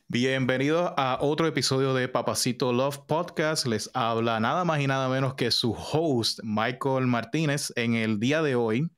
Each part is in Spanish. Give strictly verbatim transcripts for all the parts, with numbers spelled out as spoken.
Bienvenidos a otro episodio de Papacito Love Podcast. Les habla nada más y nada menos que su host, Michael Martínez. En el día de hoy,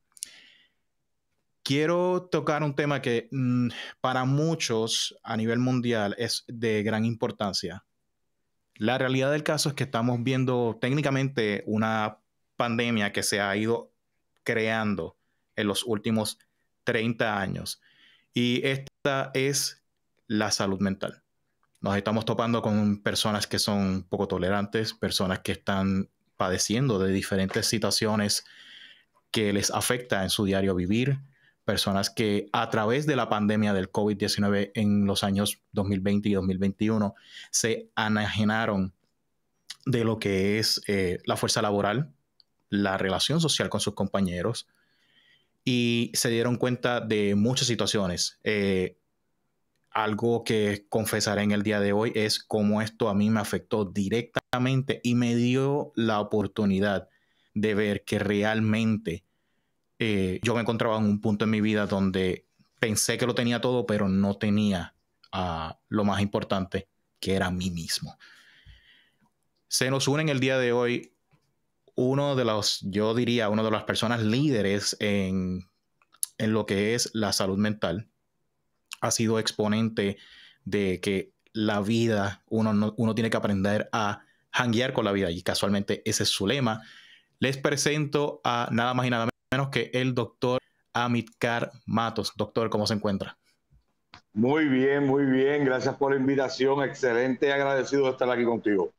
quiero tocar un tema que mmm, para muchos a nivel mundial es de gran importancia. La realidad del caso es que estamos viendo técnicamente una pandemia que se ha ido creando en los últimos treinta años. Y esta es la salud mental. Nos estamos topando con personas que son poco tolerantes, personas que están padeciendo de diferentes situaciones que les afecta en su diario vivir, personas que a través de la pandemia del COVID diecinueve en los años dos mil veinte y dos mil veintiuno se enajenaron de lo que es eh, la fuerza laboral, la relación social con sus compañeros y se dieron cuenta de muchas situaciones. Eh, Algo que confesaré en el día de hoy es cómo esto a mí me afectó directamente y me dio la oportunidad de ver que realmente eh, yo me encontraba en un punto en mi vida donde pensé que lo tenía todo, pero no tenía uh, lo más importante, que era a mí mismo. Se nos une en el día de hoy uno de los, yo diría, una de las personas líderes en, en lo que es la salud mental. Ha sido exponente de que la vida, uno, no, uno tiene que aprender a janguear con la vida y casualmente ese es su lema. Les presento a nada más y nada menos que el doctor Amílcar Matos. Doctor, ¿cómo se encuentra? Muy bien, muy bien. Gracias por la invitación. Excelente, agradecido de estar aquí contigo.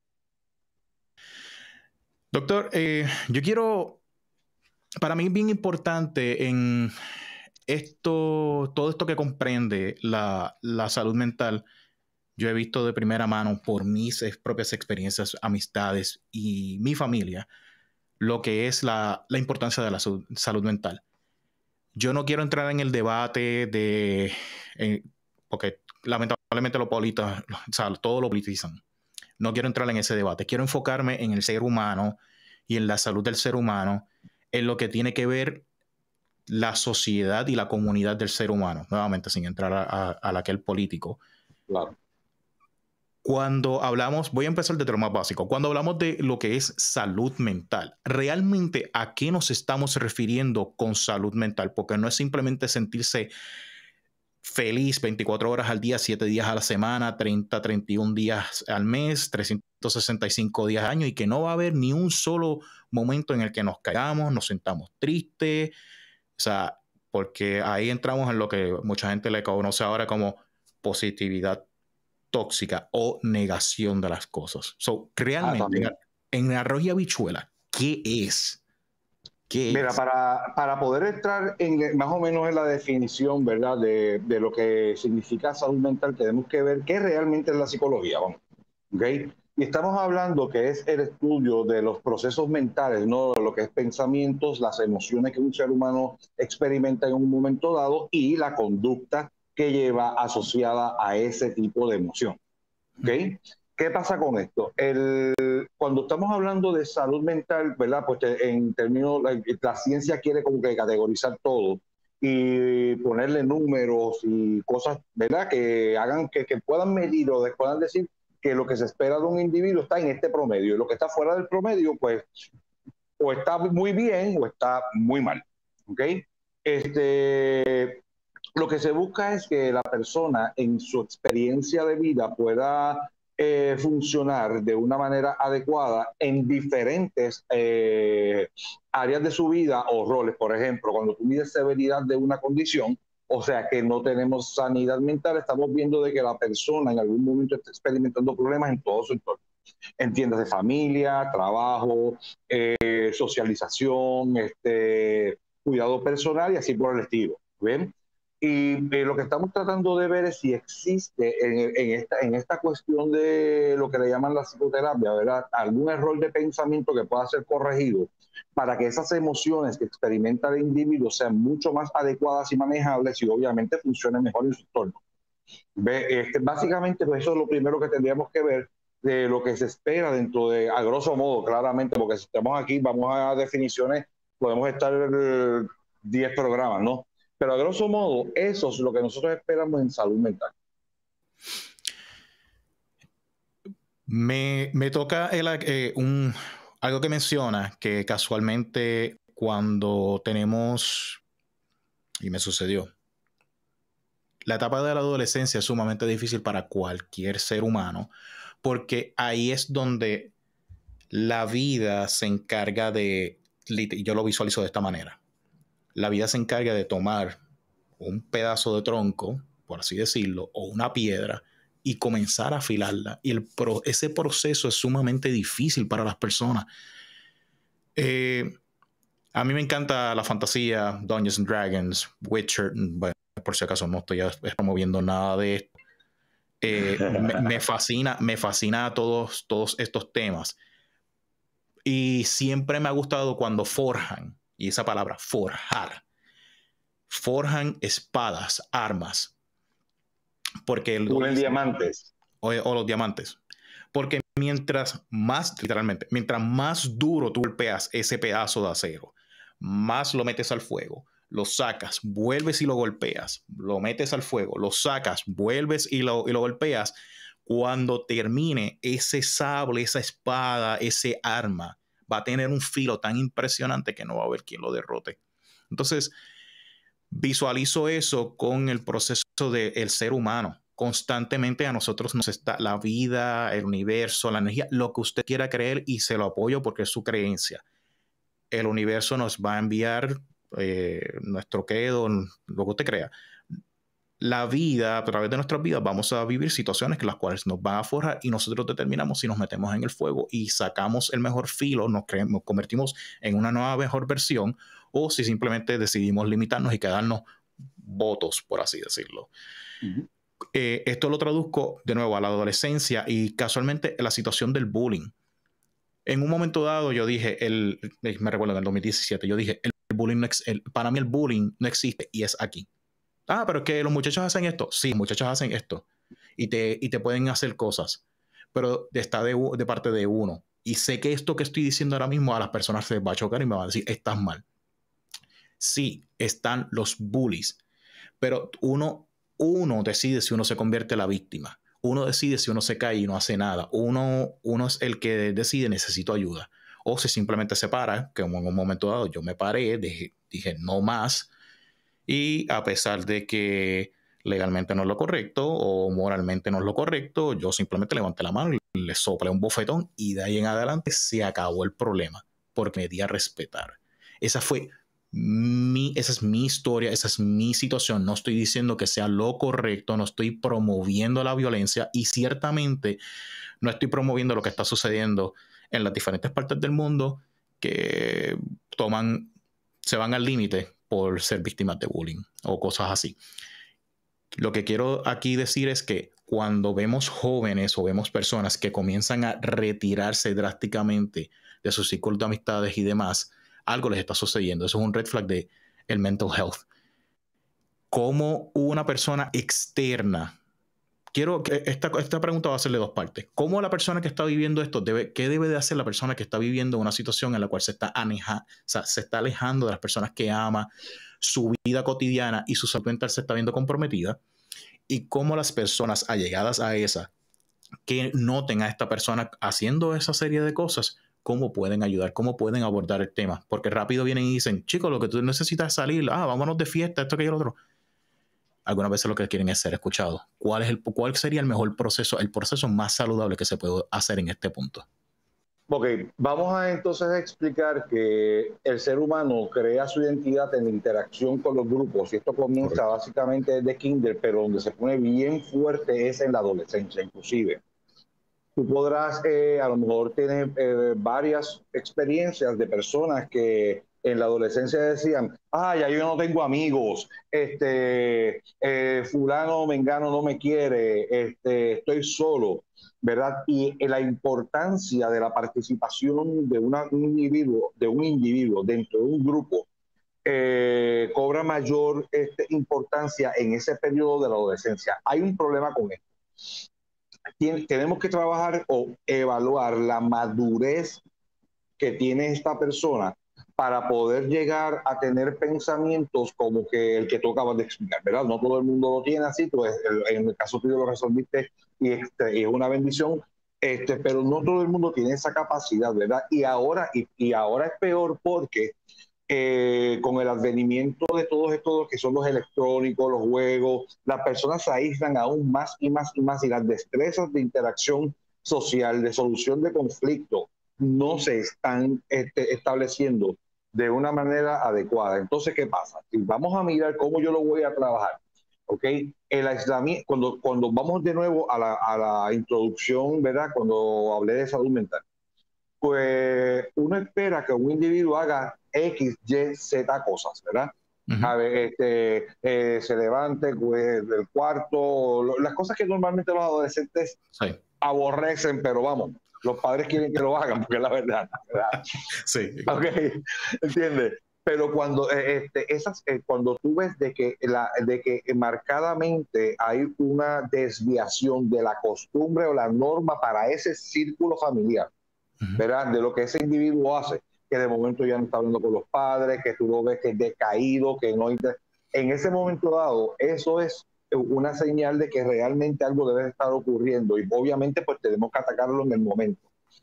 Doctor, eh, yo quiero, para mí es bien importante en esto, todo esto que comprende la, la salud mental. Yo he visto de primera mano por mis propias experiencias, amistades y mi familia lo que es la, la importancia de la salud, salud mental. Yo no quiero entrar en el debate de, eh, porque lamentablemente lo polita, o sea, todo lo politizan. No quiero entrar en ese debate. Quiero enfocarme en el ser humano y en la salud del ser humano, en lo que tiene que ver la sociedad y la comunidad del ser humano, nuevamente sin entrar a, a, a la que el político. Claro. Cuando hablamos, voy a empezar desde lo más básico, cuando hablamos de lo que es salud mental, ¿realmente a qué nos estamos refiriendo con salud mental? Porque no es simplemente sentirse feliz veinticuatro horas al día, siete días a la semana, treinta, treinta y un días al mes, trescientos sesenta y cinco días al año y que no va a haber ni un solo momento en el que nos caigamos, nos sentamos tristes, o sea, porque ahí entramos en lo que mucha gente le conoce ahora como positividad tóxica o negación de las cosas. So, realmente, ah, en arroz y habichuela, ¿qué es? ¿Qué Mira, es? para, para poder entrar en más o menos en la definición, ¿verdad?, de, de lo que significa salud mental, tenemos que ver qué realmente es la psicología, vamos, ¿ok? Y estamos hablando que es el estudio de los procesos mentales, ¿no? Lo que es pensamientos, las emociones que un ser humano experimenta en un momento dado y la conducta que lleva asociada a ese tipo de emoción. ¿Ok? ¿Qué pasa con esto? El, cuando estamos hablando de salud mental, ¿verdad? Pues en términos, la, la ciencia quiere como que categorizar todo y ponerle números y cosas, ¿verdad? Que hagan, que, que puedan medir o puedan decir que lo que se espera de un individuo está en este promedio y lo que está fuera del promedio, pues, o está muy bien o está muy mal. ¿Ok? Este... Lo que se busca es que la persona en su experiencia de vida pueda eh, funcionar de una manera adecuada en diferentes eh, áreas de su vida o roles. Por ejemplo, cuando tú mides severidad de una condición, o sea que no tenemos sanidad mental, estamos viendo de que la persona en algún momento está experimentando problemas en todo su entorno. En tiendas de familia, trabajo, eh, socialización, este, cuidado personal y así por el estilo. ¿Ven? Y eh, lo que estamos tratando de ver es si existe en, en, esta, en esta cuestión de lo que le llaman la psicoterapia, ¿verdad?, algún error de pensamiento que pueda ser corregido para que esas emociones que experimenta el individuo sean mucho más adecuadas y manejables y obviamente funcionen mejor en su entorno. Ve, este, básicamente pues eso es lo primero que tendríamos que ver de lo que se espera dentro de, a grosso modo, claramente, porque si estamos aquí, vamos a definiciones, podemos estar diez programas, ¿no? Pero a grosso modo, eso es lo que nosotros esperamos en salud mental. Me, me toca el, eh, un, algo que menciona que casualmente cuando tenemos, y me sucedió, la etapa de la adolescencia es sumamente difícil para cualquier ser humano, porque ahí es donde la vida se encarga de, yo lo visualizo de esta manera, la vida se encarga de tomar un pedazo de tronco, por así decirlo, o una piedra, y comenzar a afilarla. Y el pro, ese proceso es sumamente difícil para las personas. Eh, a mí me encanta la fantasía, Dungeons and Dragons, Witcher. Bueno, por si acaso no estoy promoviendo nada de esto. Eh, me, me fascina, me fascina todos, todos estos temas. Y siempre me ha gustado cuando forjan, y esa palabra, forjar, forjan espadas, armas. Porque el Pulen diamantes. O, o los diamantes. Porque mientras más, literalmente, mientras más duro tú golpeas ese pedazo de acero, más lo metes al fuego, lo sacas, vuelves y lo golpeas, lo metes al fuego, lo sacas, vuelves y lo, y lo golpeas. Cuando termine ese sable, esa espada, ese arma, va a tener un filo tan impresionante que no va a haber quien lo derrote. Entonces, visualizo eso con el proceso del ser humano. Constantemente a nosotros nos está la vida, el universo, la energía, lo que usted quiera creer, y se lo apoyo porque es su creencia. El universo nos va a enviar eh, nuestro credo, lo que usted crea. La vida, a través de nuestras vidas, vamos a vivir situaciones que las cuales nos van a forjar, y nosotros determinamos si nos metemos en el fuego y sacamos el mejor filo, nos, creemos, nos convertimos en una nueva mejor versión, o si simplemente decidimos limitarnos y quedarnos votos, por así decirlo. Uh-huh. Eh, esto lo traduzco de nuevo a la adolescencia y casualmente la situación del bullying. En un momento dado yo dije, el, me recuerdo en el dos mil diecisiete, yo dije, el bullying no el, para mí el bullying no existe y es aquí. Ah, pero es que los muchachos hacen esto. Sí, los muchachos hacen esto. Y te, y te pueden hacer cosas. Pero está de, de parte de uno. Y sé que esto que estoy diciendo ahora mismo a las personas se les va a chocar y me van a decir, estás mal. Sí, están los bullies. Pero uno, uno decide si uno se convierte en la víctima. Uno decide si uno se cae y no hace nada. Uno, uno es el que decide, necesito ayuda. O si simplemente se para, que en un momento dado yo me paré, dije, dije no más. Y a pesar de que legalmente no es lo correcto o moralmente no es lo correcto, yo simplemente levanté la mano y le soplé un bofetón, y de ahí en adelante se acabó el problema porque me di a respetar. Esa fue mi, esa es mi historia, esa es mi situación. No estoy diciendo que sea lo correcto, no estoy promoviendo la violencia, y ciertamente no estoy promoviendo lo que está sucediendo en las diferentes partes del mundo que toman, se van al límite por ser víctimas de bullying o cosas así. Lo que quiero aquí decir es que cuando vemos jóvenes o vemos personas que comienzan a retirarse drásticamente de sus círculos de amistades y demás, algo les está sucediendo. Eso es un red flag de el mental health. Como una persona externa, quiero que esta, esta pregunta va a ser de dos partes. ¿Cómo la persona que está viviendo esto debe, qué debe de hacer la persona que está viviendo una situación en la cual se está, aneja, o sea, se está alejando de las personas que ama, su vida cotidiana y su salud mental se está viendo comprometida? Y cómo las personas allegadas a esa, que noten a esta persona haciendo esa serie de cosas, cómo pueden ayudar, cómo pueden abordar el tema. Porque rápido vienen y dicen, chicos, lo que tú necesitas es salir, ah, vámonos de fiesta, esto, aquello, lo otro. Algunas veces lo que quieren es ser escuchados. ¿Cuál, es el, ¿Cuál sería el mejor proceso, el proceso más saludable que se puede hacer en este punto? Ok, vamos a entonces explicar que el ser humano crea su identidad en la interacción con los grupos, y esto comienza Correcto. básicamente desde kinder, pero donde se pone bien fuerte es en la adolescencia inclusive. Tú podrás, eh, a lo mejor tener eh, varias experiencias de personas que en la adolescencia decían, ah, ya yo no tengo amigos, este, eh, fulano, mengano no me quiere, este, estoy solo, ¿verdad? Y eh, la importancia de la participación de una, un individuo, de un individuo dentro de un grupo eh, cobra mayor este, importancia en ese periodo de la adolescencia. Hay un problema con esto. Tenemos que trabajar o evaluar la madurez que tiene esta persona para poder llegar a tener pensamientos como que el que tú acabas de explicar, ¿verdad? No todo el mundo lo tiene así, tú, en el caso tuyo lo resolviste y este, es una bendición, este, pero no todo el mundo tiene esa capacidad, ¿verdad? Y ahora, y, y ahora es peor porque eh, con el advenimiento de todos estos que son los electrónicos, los juegos, las personas se aíslan aún más y más y más y las destrezas de interacción social, de solución de conflicto, no se están este, estableciendo de una manera adecuada. Entonces, ¿qué pasa? Si vamos a mirar cómo yo lo voy a trabajar, ¿ok? El aislamiento, cuando, cuando vamos de nuevo a la, a la introducción, ¿verdad? Cuando hablé de salud mental, pues uno espera que un individuo haga X, Y, Z cosas, ¿verdad? Uh-huh. A ver, este, eh, se levante pues, del cuarto, lo, las cosas que normalmente los adolescentes sí. aborrecen, pero vamos, los padres quieren que lo hagan, porque es la verdad, ¿verdad? Sí. Ok, ¿entiendes? Pero cuando, eh, este, esas, eh, cuando tú ves de que, la, de que marcadamente hay una desviación de la costumbre o la norma para ese círculo familiar, uh-huh. ¿verdad? De lo que ese individuo hace, que de momento ya no está hablando con los padres, que tú lo ves que es decaído, que no... En ese momento dado, eso es una señal de que realmente algo debe estar ocurriendo y obviamente pues tenemos que atacarlo en el momento.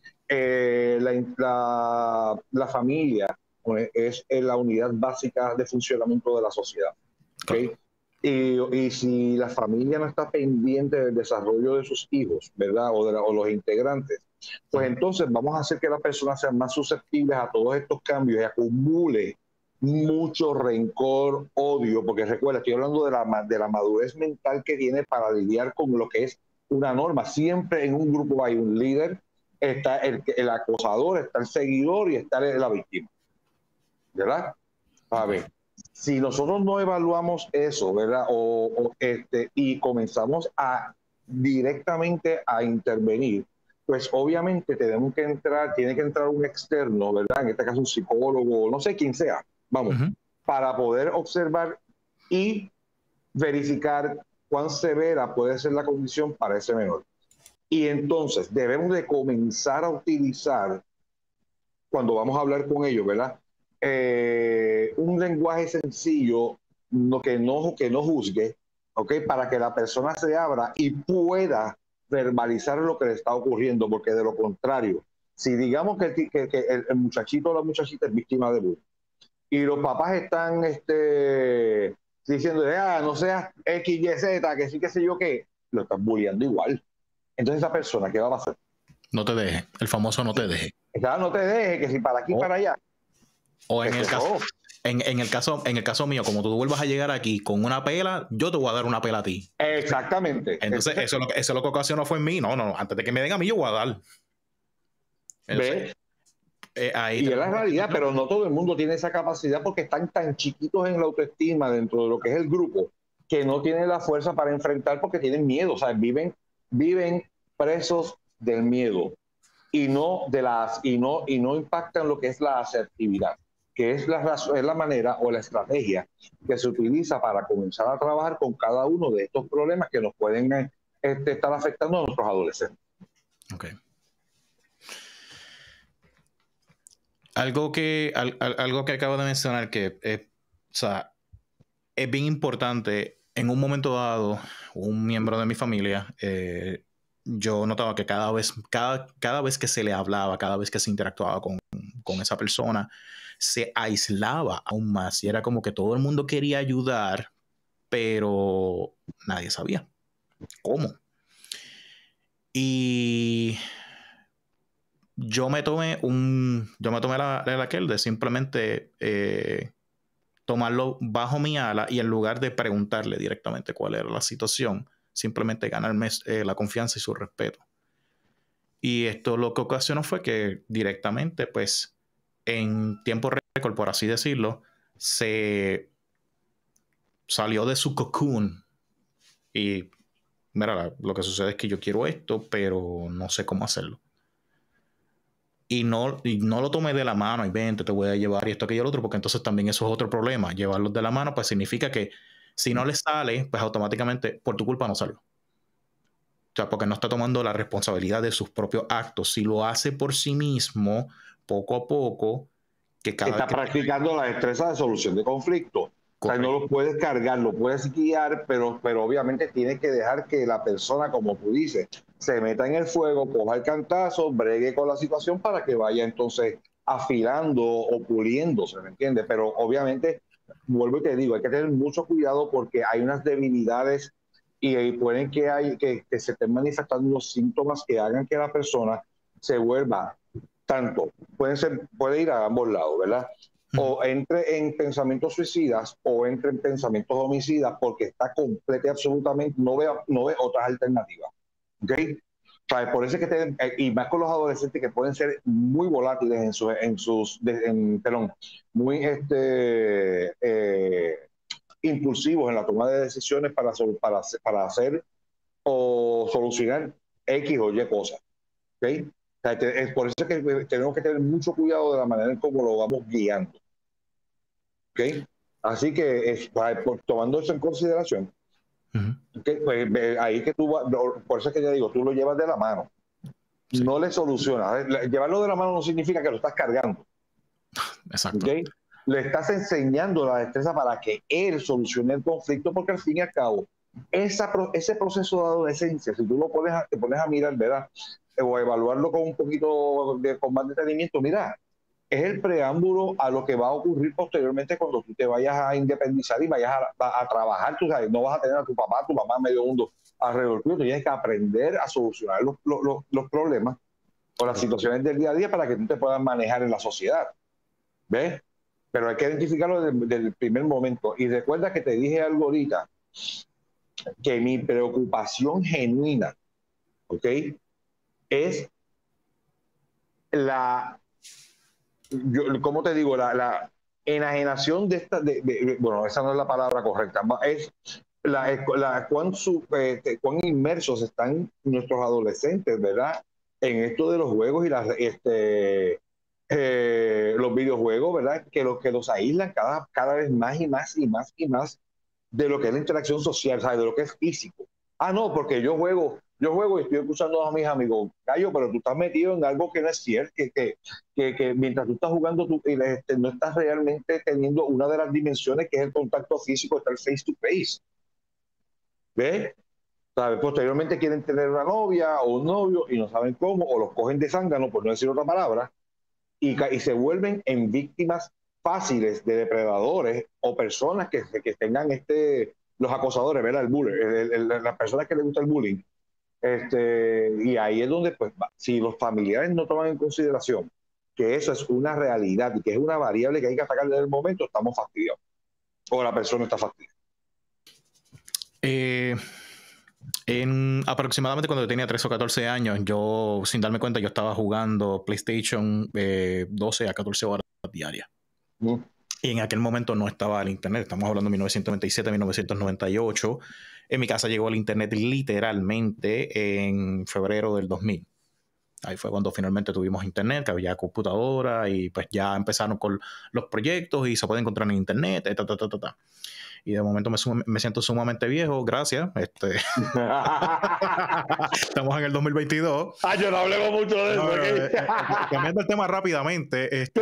Eh, la, la, la familia es la unidad básica de funcionamiento de la sociedad, ¿okay? Y, y si la familia no está pendiente del desarrollo de sus hijos, ¿verdad? O, de la, o los integrantes, pues entonces vamos a hacer que las personas sean más susceptibles a todos estos cambios y acumule mucho rencor, odio, porque recuerda, estoy hablando de la, de la madurez mental que tiene para lidiar con lo que es una norma. Siempre en un grupo hay un líder, está el, el acosador, está el seguidor y está la víctima, ¿verdad? A ver, si nosotros no evaluamos eso, ¿verdad? O, o este, y comenzamos a directamente a intervenir, pues obviamente tenemos que entrar, tiene que entrar un externo, ¿verdad? En este caso un psicólogo, no sé quién sea, vamos, uh-huh. para poder observar y verificar cuán severa puede ser la condición para ese menor. Y entonces debemos de comenzar a utilizar, cuando vamos a hablar con ellos, ¿verdad? Eh, un lenguaje sencillo, no, que, no, que no juzgue, ¿ok? Para que la persona se abra y pueda verbalizar lo que le está ocurriendo, porque de lo contrario, si digamos que, que, que el, el muchachito o la muchachita es víctima de bullying y los papás están este, diciendo, ah, no seas X, Y, Z, que sí, que sé yo qué, lo están bulleando igual. Entonces esa persona, ¿qué va a pasar? No te deje, el famoso no te deje. Ya no te deje, que si para aquí, oh. para allá. O en el, caso, en, en, el caso, en el caso mío, como tú vuelvas a llegar aquí con una pela, yo te voy a dar una pela a ti. Exactamente. Entonces, eso, eso, eso lo que ocasionó fue en mí. No, no, antes de que me den a mí, yo voy a dar. ¿Ves? Eh, ahí y es la realidad, pero no todo el mundo tiene esa capacidad porque están tan chiquitos en la autoestima dentro de lo que es el grupo que no tienen la fuerza para enfrentar porque tienen miedo. O sea, viven, viven presos del miedo y no, de las, y no, y no impactan lo que es la asertividad, que es la, razón, es la manera o la estrategia que se utiliza para comenzar a trabajar con cada uno de estos problemas que nos pueden este, estar afectando a nuestros adolescentes. Ok. Algo que, al, algo que acabo de mencionar que eh, o sea, es bien importante. En un momento dado, un miembro de mi familia, eh, yo notaba que cada vez, cada, cada vez que se le hablaba, cada vez que se interactuaba con, con esa persona, se aislaba aún más. Y era como que todo el mundo quería ayudar, pero nadie sabía cómo. Y yo me tomé un, yo me tomé la, la aquel de simplemente eh, tomarlo bajo mi ala y en lugar de preguntarle directamente cuál era la situación, simplemente ganarme eh, la confianza y su respeto. Y esto lo que ocasionó fue que directamente, pues, en tiempo récord, por así decirlo, se salió de su cocoon. Y, mira, lo que sucede es que yo quiero esto, pero no sé cómo hacerlo. Y no, y no lo tomé de la mano y vente, te voy a llevar y esto, aquello, lo otro, porque entonces también eso es otro problema. Llevarlos de la mano, pues significa que si no le sale, pues automáticamente por tu culpa no salió. O sea, porque no está tomando la responsabilidad de sus propios actos. Si lo hace por sí mismo, poco a poco, que cada está vez que... practicando la destreza de solución de conflicto. O sea, no lo puedes cargar, lo puedes guiar, pero, pero obviamente tienes que dejar que la persona, como tú dices, se meta en el fuego, coja el cantazo, bregue con la situación para que vaya entonces afilando o puliéndose, ¿me entiendes? Pero obviamente, vuelvo y te digo, hay que tener mucho cuidado porque hay unas debilidades y, y pueden que, hay, que, que se estén manifestando unos síntomas que hagan que la persona se vuelva tanto, pueden ser, puede ir a ambos lados, ¿verdad? O entre en pensamientos suicidas o entre en pensamientos homicidas porque está completo y absolutamente, no ve, no ve otras alternativas. ¿Ok? O sea, por eso es que, te, y más con los adolescentes que pueden ser muy volátiles en, su, en sus, en, perdón, muy este, eh, impulsivos en la toma de decisiones para, para, para hacer o solucionar X o Y cosas. ¿Ok? O sea, es por eso que tenemos que tener mucho cuidado de la manera en cómo lo vamos guiando. ¿Ok? Así que es, tomando eso en consideración, uh-huh. ¿Okay? Pues, ahí que tú, por eso es que te digo, tú lo llevas de la mano. Sí. No le solucionas. Llevarlo de la mano no significa que lo estás cargando. Exacto. ¿Okay? Le estás enseñando la destreza para que él solucione el conflicto, porque al fin y al cabo, esa, ese proceso de adolescencia, si tú lo pones a, te pones a mirar, ¿verdad? O a evaluarlo con un poquito de, con más detenimiento, mira, es el preámbulo a lo que va a ocurrir posteriormente cuando tú te vayas a independizar y vayas a, a, a trabajar. Tú sabes, no vas a tener a tu papá, tu mamá, medio mundo alrededor tuyo. Tienes que aprender a solucionar los, los, los problemas o las situaciones del día a día para que tú te puedas manejar en la sociedad. ¿Ves? Pero hay que identificarlo desde, desde el primer momento. Y recuerda que te dije algo ahorita, que mi preocupación genuina, ¿ok? Es la... Yo, ¿cómo te digo? La, la enajenación de esta, de, de, de, bueno, esa no es la palabra correcta, es la, la cuán, su, eh, cuán inmersos están nuestros adolescentes, ¿verdad? En esto de los juegos y las, este, eh, los videojuegos, ¿verdad? Que los que los aíslan cada, cada vez más y más y más y más de lo que es la interacción social, ¿sabes? De lo que es físico. Ah, no, porque yo juego, yo juego y estoy escuchando a mis amigos, Gallo, pero tú estás metido en algo que no es cierto, que, que, que, que mientras tú estás jugando, tú este, no estás realmente teniendo una de las dimensiones que es el contacto físico, está el face to face. ¿Ves? ¿Sabes? Posteriormente quieren tener una novia o un novio y no saben cómo, o los cogen de zángano, por no decir otra palabra, y, y se vuelven en víctimas fáciles de depredadores o personas que, que tengan este, los acosadores, ¿verdad? El bullying, el, el, las personas que les gusta el bullying. Este, y ahí es donde, pues, si los familiares no toman en consideración que eso es una realidad y que es una variable que hay que atacar desde el momento, estamos fastidiados. O la persona está fastidiada. Eh, en aproximadamente cuando yo tenía trece o catorce años, yo, sin darme cuenta, yo estaba jugando PlayStation eh, doce a catorce horas diarias. Mm. Y en aquel momento no estaba el internet. Estamos hablando de mil novecientos noventa y siete, mil novecientos noventa y ocho. En mi casa llegó el internet literalmente en febrero del dos mil. Ahí fue cuando finalmente tuvimos internet, que había computadora y pues ya empezaron con los proyectos y se puede encontrar en internet, ta, ta, ta, ta, ta. Y de momento me, me siento sumamente viejo, gracias. Este... Estamos en el dos mil veintidós. Ah, yo no hablemos mucho de no, eso. Okay. Eh, eh, cambiando el tema rápidamente. Este,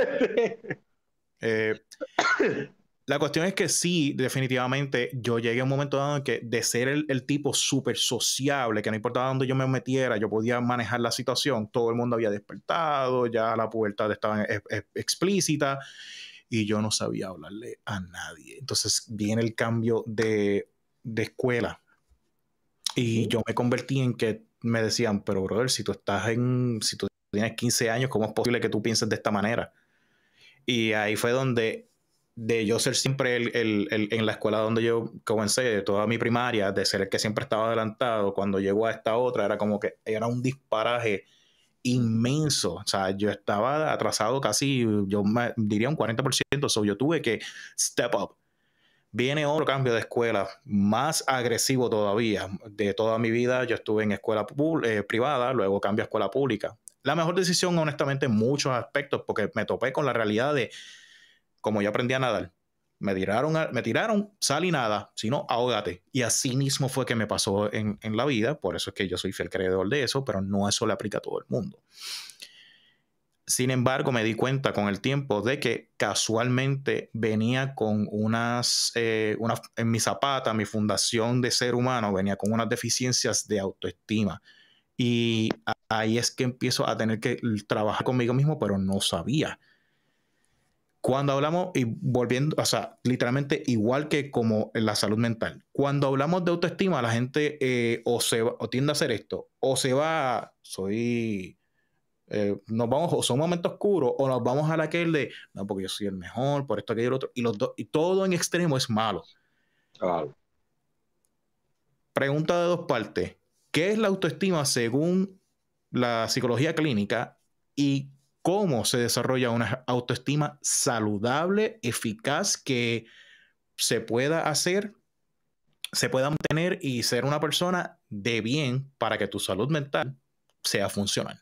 eh, la cuestión es que sí, definitivamente, yo llegué a un momento dado en que de ser el, el tipo súper sociable, que no importaba dónde yo me metiera, yo podía manejar la situación, todo el mundo había despertado, ya la pubertad estaba es, es, explícita, y yo no sabía hablarle a nadie. Entonces viene el cambio de, de escuela, y ¿sí? Yo me convertí en que me decían, pero brother, si tú estás en, si tú tienes quince años, ¿cómo es posible que tú pienses de esta manera? Y ahí fue donde, de yo ser siempre el, el, el, en la escuela donde yo comencé, toda mi primaria, de ser el que siempre estaba adelantado, cuando llegó a esta otra, era como que era un disparaje inmenso. O sea, yo estaba atrasado casi, yo me diría un cuarenta por ciento, so yo tuve que step up. Viene otro cambio de escuela, más agresivo todavía. De toda mi vida yo estuve en escuela eh, privada, luego cambio a escuela pública. La mejor decisión, honestamente, en muchos aspectos, porque me topé con la realidad de, como yo aprendí a nadar, me tiraron, me tiraron sal y nada, si no, ahógate. Y así mismo fue que me pasó en, en la vida, por eso es que yo soy fiel creedor de eso, pero no eso le aplica a todo el mundo. Sin embargo, me di cuenta con el tiempo de que casualmente venía con unas, eh, unas en mi zapata, mi fundación de ser humano, venía con unas deficiencias de autoestima. Y ahí es que empiezo a tener que trabajar conmigo mismo, pero no sabía. Cuando hablamos, y volviendo, o sea, literalmente igual que como en la salud mental, cuando hablamos de autoestima, la gente eh, o, se va, o tiende a hacer esto, o se va, soy, eh, nos vamos, o son momentos oscuros, o nos vamos a la que de, no, porque yo soy el mejor, por esto, aquello, el otro, y, los do, y todo en extremo es malo. Claro. Pregunta de dos partes. ¿Qué es la autoestima según la psicología clínica y cómo se desarrolla una autoestima saludable, eficaz, que se pueda hacer, se pueda mantener y ser una persona de bien para que tu salud mental sea funcional?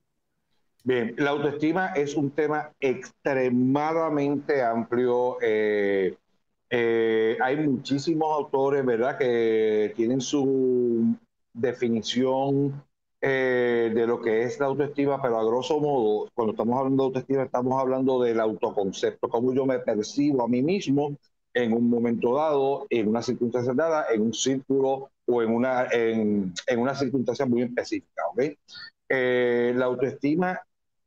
Bien, la autoestima es un tema extremadamente amplio. Eh, eh, hay muchísimos autores, ¿verdad?, que tienen su definición eh, de lo que es la autoestima, pero a grosso modo, cuando estamos hablando de autoestima, estamos hablando del autoconcepto, cómo yo me percibo a mí mismo en un momento dado, en una circunstancia dada, en un círculo o en una, en, en una circunstancia muy específica, ¿ok? Eh, la autoestima,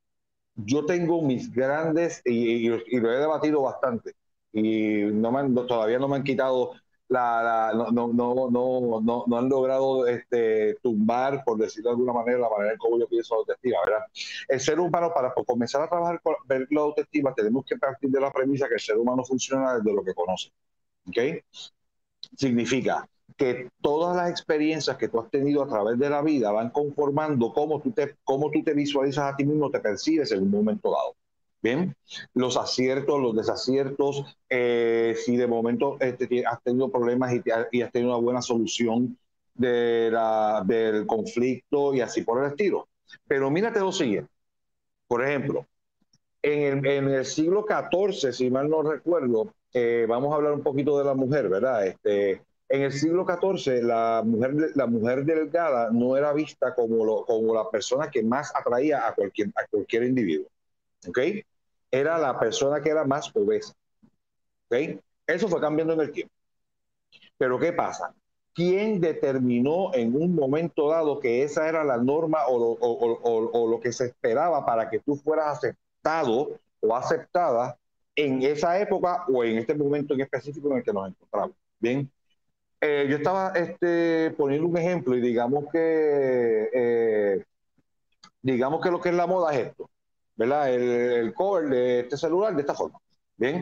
yo tengo mis grandes, y, y, y lo he debatido bastante, y no me han, todavía no me han quitado, la, la no, no, no, no, no, no han logrado este, tumbar, por decirlo de alguna manera, la manera en cómo yo pienso la autoestima, ¿verdad? El ser humano, para comenzar a trabajar con la autoestima, tenemos que partir de la premisa que el ser humano funciona desde lo que conoce, ¿ok? Significa que todas las experiencias que tú has tenido a través de la vida van conformando cómo tú te, cómo tú te visualizas a ti mismo, te percibes en un momento dado. Bien, los aciertos, los desaciertos, eh, si de momento este, has tenido problemas y, te, y has tenido una buena solución de la, del conflicto y así por el estilo. Pero mírate lo siguiente, por ejemplo, en el, en el siglo catorce, si mal no recuerdo, eh, vamos a hablar un poquito de la mujer, ¿verdad? Este, en el siglo catorce, la mujer, la mujer delgada no era vista como, lo, como la persona que más atraía a cualquier, a cualquier individuo, ¿ok? Era la persona que era más obesa, ¿ok? Eso fue cambiando en el tiempo. Pero ¿qué pasa? ¿Quién determinó en un momento dado que esa era la norma o lo, o, o, o lo que se esperaba para que tú fueras aceptado o aceptada en esa época o en este momento en específico en el que nos encontramos? Bien, eh, yo estaba este, poniendo un ejemplo y digamos que eh, digamos que lo que es la moda es esto, ¿verdad? El, el cover de este celular de esta forma. Bien,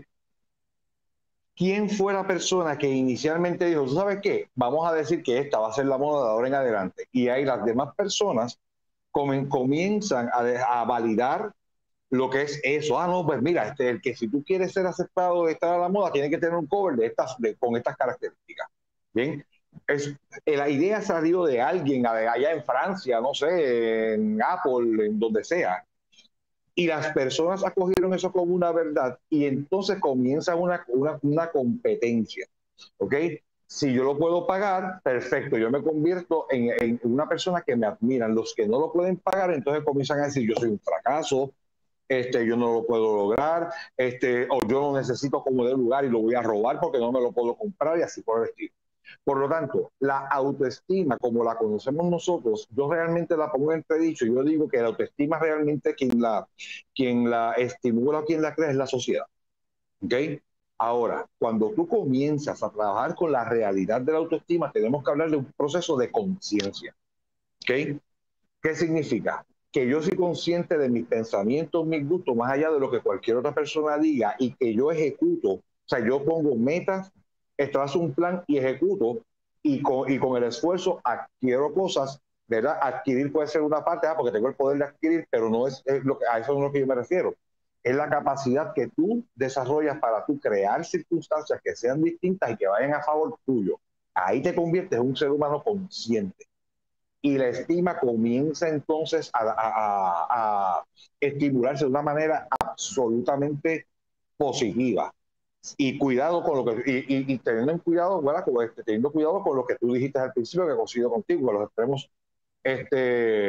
¿quién fue la persona que inicialmente dijo, tú sabes qué, vamos a decir que esta va a ser la moda de ahora en adelante? Y ahí las demás personas comen, comienzan a, a validar lo que es eso. Ah, no, pues mira, este, el que si tú quieres ser aceptado de estar a la moda, tiene que tener un cover de estas, de, con estas características. Bien, es, la idea salió de alguien allá en Francia, no sé, en Apple, en donde sea. Y las personas acogieron eso como una verdad y entonces comienza una, una, una competencia, ¿ok? Si yo lo puedo pagar, perfecto, yo me convierto en, en una persona que me admiran. Los que no lo pueden pagar, entonces comienzan a decir, yo soy un fracaso, este, yo no lo puedo lograr, este, o yo no necesito como de lugar y lo voy a robar porque no me lo puedo comprar y así por el estilo. Por lo tanto, la autoestima, como la conocemos nosotros, yo realmente la pongo en entredicho. Yo digo que la autoestima realmente quien la, quien la estimula o quien la crea es la sociedad. ¿Ok? Ahora, cuando tú comienzas a trabajar con la realidad de la autoestima, tenemos que hablar de un proceso de conciencia. ¿Ok? ¿Qué significa? Que yo soy consciente de mis pensamientos, mis gustos, más allá de lo que cualquier otra persona diga, y que yo ejecuto. O sea, yo pongo metas, trazo un plan y ejecuto, y con, y con el esfuerzo adquiero cosas, ¿verdad? Adquirir puede ser una parte, ah, porque tengo el poder de adquirir, pero no es, es lo que, a eso es lo que yo me refiero. Es la capacidad que tú desarrollas para tú crear circunstancias que sean distintas y que vayan a favor tuyo. Ahí te conviertes en un ser humano consciente. Y la estima comienza entonces a, a, a, a estimularse de una manera absolutamente positiva. Y cuidado con lo que, y, y, y teniendo en cuidado, ¿verdad? Teniendo cuidado con lo que tú dijiste al principio, que coincido contigo, con los extremos este,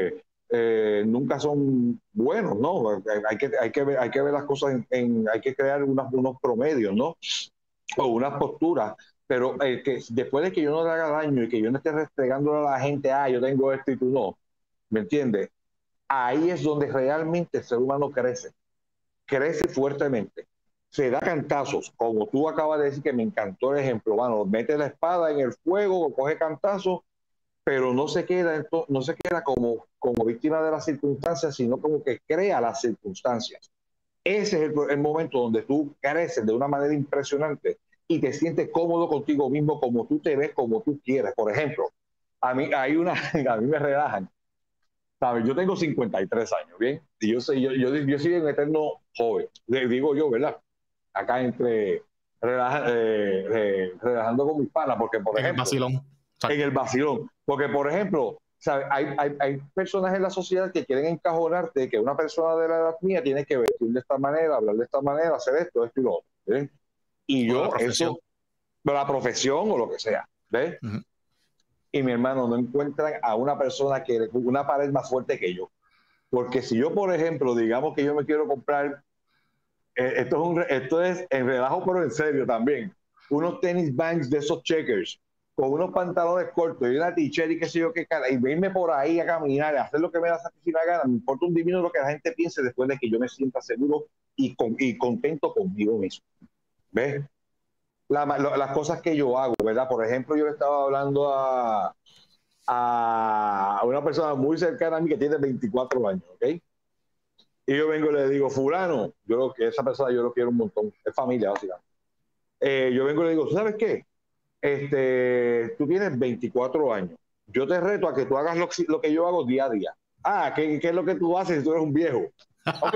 eh, nunca son buenos, ¿no? Hay que, hay que, ver, hay que ver las cosas, en, en, hay que crear unas, unos promedios, ¿no? O unas posturas, pero eh, que después de que yo no le haga daño y que yo no esté restregándole a la gente, ah, yo tengo esto y tú no, ¿me entiendes? Ahí es donde realmente el ser humano crece, crece fuertemente. Se da cantazos, como tú acabas de decir, que me encantó el ejemplo, bueno, mete la espada en el fuego, coge cantazos, pero no se queda, no se queda como, como víctima de las circunstancias, sino como que crea las circunstancias. Ese es el, el momento donde tú creces de una manera impresionante y te sientes cómodo contigo mismo, como tú te ves, como tú quieres. Por ejemplo, a mí, hay una, a mí me relajan. ¿Sabes? Yo tengo cincuenta y tres años, ¿bien? Y yo soy, yo, yo, yo soy un eterno joven, le digo yo, ¿verdad? Acá entre relaja, eh, eh, relajando con mis panas, porque por en ejemplo, el vacilón. en el vacilón, porque por ejemplo, ¿sabes? Hay, hay, hay personas en la sociedad que quieren encajonarte que una persona de la edad mía tiene que vestir de esta manera, hablar de esta manera, hacer esto, esto y lo otro, ¿ves? Y yo, eso, la profesión o lo que sea, ¿ves? Uh-huh. Y mi hermano, no encuentran a una persona que una pared más fuerte que yo. Porque si yo, por ejemplo, digamos que yo me quiero comprar, eh, esto, es un, esto es en relajo, pero en serio también, unos tenis Vans de esos checkers, con unos pantalones cortos y una t-shirt y qué sé yo qué cara, y irme por ahí a caminar, a hacer lo que me da satisfacción la gana, me importa un divino lo que la gente piense después de que yo me sienta seguro y, con, y contento conmigo mismo. ¿Ves? La, la, las cosas que yo hago, ¿verdad? Por ejemplo, yo le estaba hablando a, a una persona muy cercana a mí que tiene veinticuatro años, ¿ok? Y yo vengo y le digo, fulano, yo lo, que esa persona yo lo quiero un montón, es familia, básicamente. Eh, yo vengo y le digo, ¿tú sabes qué? Este, tú tienes veinticuatro años. Yo te reto a que tú hagas lo, lo que yo hago día a día. Ah, ¿qué, ¿qué es lo que tú haces si tú eres un viejo? Ok.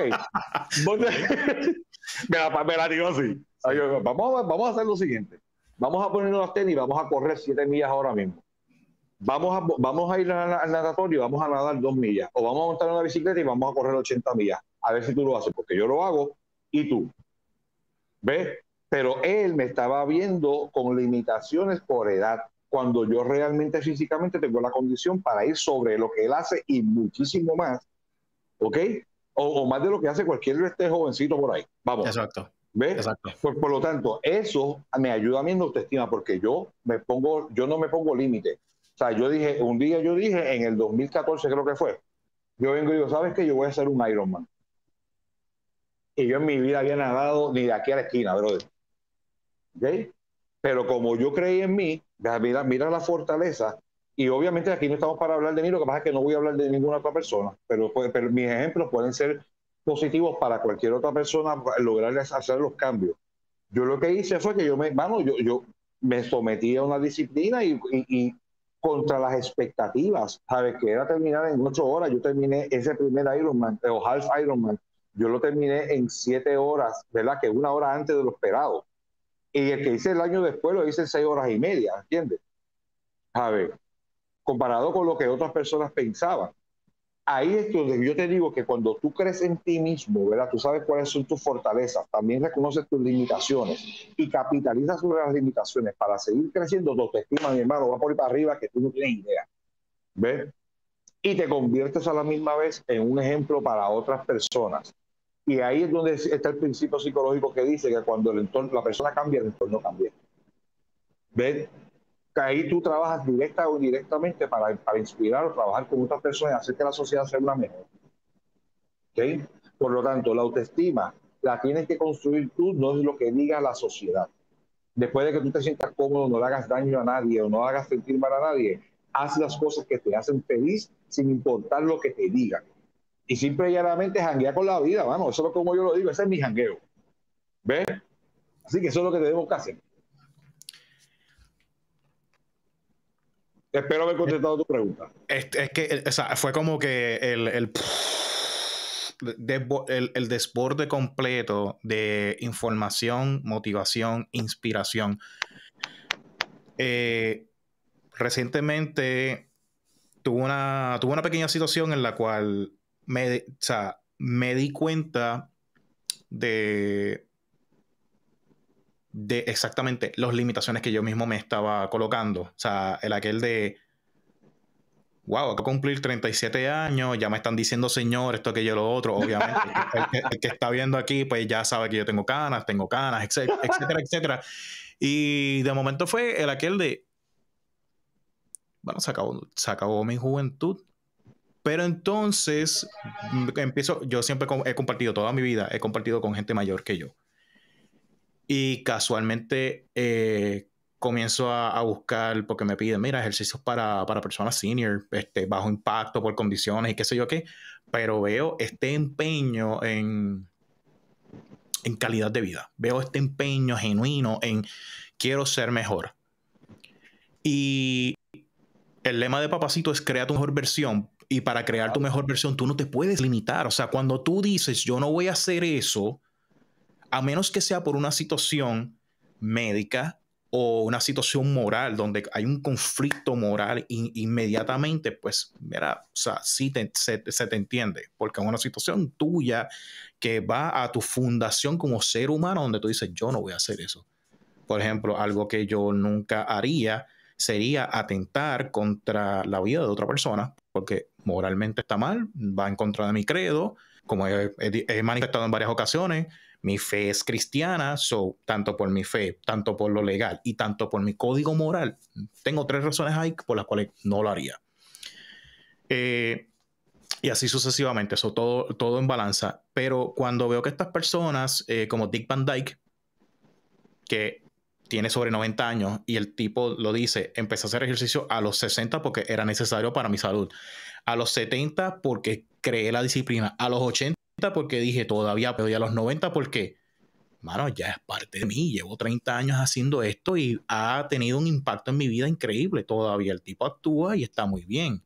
me, la, me la digo así. Sí. Yo, vamos, a, vamos a hacer lo siguiente. Vamos a ponernos las tenis y vamos a correr siete millas ahora mismo. Vamos a, vamos a ir al nadatorio y vamos a nadar dos millas. O vamos a montar una bicicleta y vamos a correr ochenta millas. A ver si tú lo haces, porque yo lo hago y tú. ¿Ves? Pero él me estaba viendo con limitaciones por edad, cuando yo realmente físicamente tengo la condición para ir sobre lo que él hace y muchísimo más, ¿ok? O, o más de lo que hace cualquier este jovencito por ahí. Vamos. Exacto. ¿Ves? Exacto. Por, por lo tanto, eso me ayuda a mí en la autoestima, porque yo me pongo, yo no me pongo límite. O sea, yo dije, un día yo dije, en el dos mil catorce creo que fue, yo vengo y digo, ¿sabes qué? Yo voy a hacer un Ironman. Y yo en mi vida había nadado ni de aquí a la esquina, brother. ¿Okay? Pero como yo creí en mí, mira, mira la fortaleza, y obviamente aquí no estamos para hablar de mí, lo que pasa es que no voy a hablar de ninguna otra persona, pero, pero mis ejemplos pueden ser positivos para cualquier otra persona lograr hacer los cambios. Yo lo que hice fue que yo me, bueno, yo, yo me sometí a una disciplina y, y, y contra las expectativas, ¿sabes? Que era terminar en ocho horas. Yo terminé ese primer Ironman, o Half Ironman, yo lo terminé en siete horas, ¿verdad? Que una hora antes de lo esperado. Y el que hice el año después lo hice en seis horas y media, ¿entiendes? A ver, comparado con lo que otras personas pensaban. Ahí es donde yo te digo que cuando tú crees en ti mismo, ¿verdad? Tú sabes cuáles son tus fortalezas, también reconoces tus limitaciones y capitalizas sobre las limitaciones para seguir creciendo. Tu autoestima, mi hermano, va por ahí para arriba que tú no tienes idea. ¿Ves? Y te conviertes a la misma vez en un ejemplo para otras personas. Y ahí es donde está el principio psicológico que dice que cuando el entorno, la persona cambia, el entorno cambia. ¿Ves? Que ahí tú trabajas directa o indirectamente para, para inspirar o trabajar con otras personas y hacer que la sociedad sea una mejor. ¿Okay? Por lo tanto, la autoestima la tienes que construir tú, no es lo que diga la sociedad. Después de que tú te sientas cómodo, no le hagas daño a nadie o no hagas sentir mal a nadie, haz las cosas que te hacen feliz sin importar lo que te digan. Y simple y llanamente janguea con la vida, mano. Eso es como yo lo digo, ese es mi jangueo. ¿Ves? Así que eso es lo que tenemos que hacer. Espero haber contestado tu pregunta. Es, es que, o sea, fue como que el, el, el, el desborde completo de información, motivación, inspiración. Eh, recientemente tuve una, tuve una pequeña situación en la cual me, o sea, me di cuenta de, de exactamente las limitaciones que yo mismo me estaba colocando. O sea, el aquel de wow, acabo de cumplir treinta y siete años, ya me están diciendo señor, esto, aquello, lo otro. Obviamente, el, que, el que está viendo aquí, pues ya sabe que yo tengo canas, tengo canas, etcétera, etcétera, etcétera. Y de momento fue el aquel de, bueno, se acabó, se acabó mi juventud. Pero entonces empiezo, yo siempre he compartido toda mi vida, he compartido con gente mayor que yo. Y casualmente eh, comienzo a, a buscar, porque me piden, mira, ejercicios para, para personas senior, este, bajo impacto, por condiciones y qué sé yo qué. Pero veo este empeño en, en calidad de vida. Veo este empeño genuino en quiero ser mejor. Y el lema de Papacito es crea tu mejor versión. Y para crear tu mejor versión, tú no te puedes limitar. O sea, cuando tú dices, yo no voy a hacer eso, a menos que sea por una situación médica o una situación moral, donde hay un conflicto moral in, inmediatamente, pues, mira, o sea, sí te, se, se te entiende, porque es una situación tuya que va a tu fundación como ser humano, donde tú dices, yo no voy a hacer eso. Por ejemplo, algo que yo nunca haría sería atentar contra la vida de otra persona, porque moralmente está mal, va en contra de mi credo, como he, he, he manifestado en varias ocasiones. Mi fe es cristiana, so, tanto por mi fe, tanto por lo legal y tanto por mi código moral, tengo tres razones ahí por las cuales no lo haría. Eh, y así sucesivamente, eso todo, todo en balanza. Pero cuando veo que estas personas, eh, como Dick Van Dyke, que tiene sobre noventa años y el tipo lo dice, empecé a hacer ejercicio a los sesenta porque era necesario para mi salud, a los setenta porque creé la disciplina, a los ochenta porque dije todavía puedo, y a los noventa porque, mano, ya es parte de mí, llevo treinta años haciendo esto y ha tenido un impacto en mi vida increíble. Todavía el tipo actúa y está muy bien.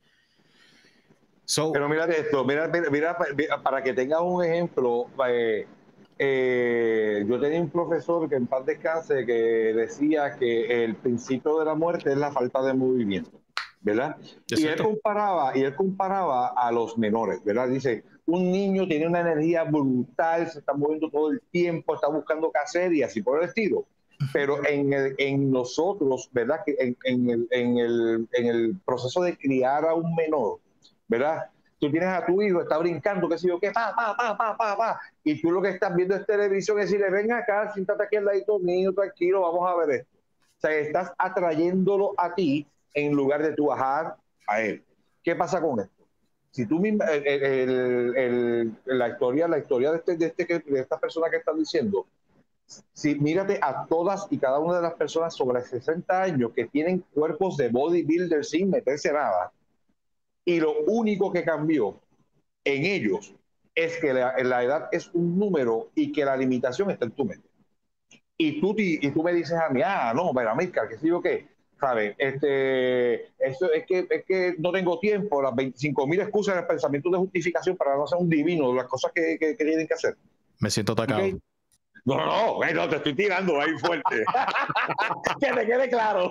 So, pero mira esto, mira, mira, mira, para que tengas un ejemplo, eh, eh, yo tenía un profesor que en paz descanse que decía que el principio de la muerte es la falta de movimiento, ¿verdad? Y él comparaba, y él comparaba a los menores, ¿verdad? Dice, un niño tiene una energía brutal, se está moviendo todo el tiempo, está buscando qué hacer y así por el estilo. Pero en, el, en nosotros, ¿verdad? Que en, en, el, en, el, en el proceso de criar a un menor, ¿verdad? Tú tienes a tu hijo, está brincando, qué sé yo, qué, pa, pa, pa, pa, pa, pa, y tú lo que estás viendo es televisión, es decirle, ven acá, siéntate aquí al ladito mío, tranquilo, vamos a ver esto. O sea, estás atrayéndolo a ti en lugar de tú bajar a él. ¿Qué pasa con esto? Si tú misma, el, el, el, la historia, la historia de, este, de, este, de esta persona que estás diciendo, si mírate a todas y cada una de las personas sobre sesenta años que tienen cuerpos de bodybuilder sin meterse nada, y lo único que cambió en ellos es que la, la edad es un número y que la limitación está en tu mente. Y tú, y tú me dices a mí, ah, no, pero Amílcar, que sí o qué, ¿sabes? Este, esto es, que, es que no tengo tiempo, las veinticinco mil excusas en el pensamiento de justificación para no ser un divino, las cosas que, que, que tienen que hacer. Me siento atacado. ¿Okay? No, no, no, no, te estoy tirando ahí fuerte. Que te quede claro.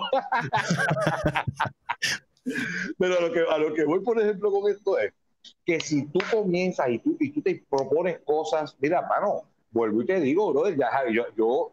Pero a lo, que, a lo que voy, por ejemplo, con esto es que si tú comienzas y tú, y tú te propones cosas, mira, mano, vuelvo y te digo, brother, ya, yo, yo,